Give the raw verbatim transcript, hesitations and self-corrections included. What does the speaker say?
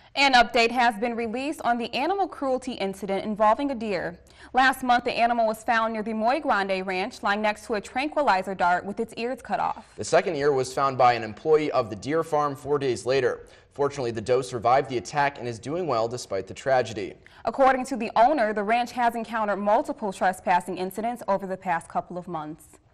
An update has been released on the animal cruelty incident involving a deer. Last month, the animal was found near the Muy Grande Ranch, lying next to a tranquilizer dart with its ears cut off. The second ear was found by an employee of the deer farm four days later. Fortunately, the doe survived the attack and is doing well despite the tragedy. According to the owner, the ranch has encountered multiple trespassing incidents over the past couple of months.